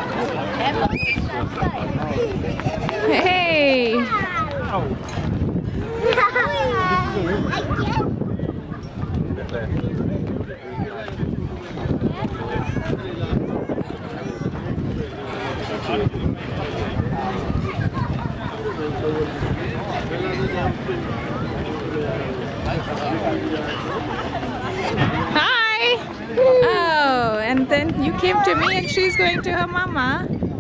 Hey! Hi! Oh, and then you came to me and she's going to her mama.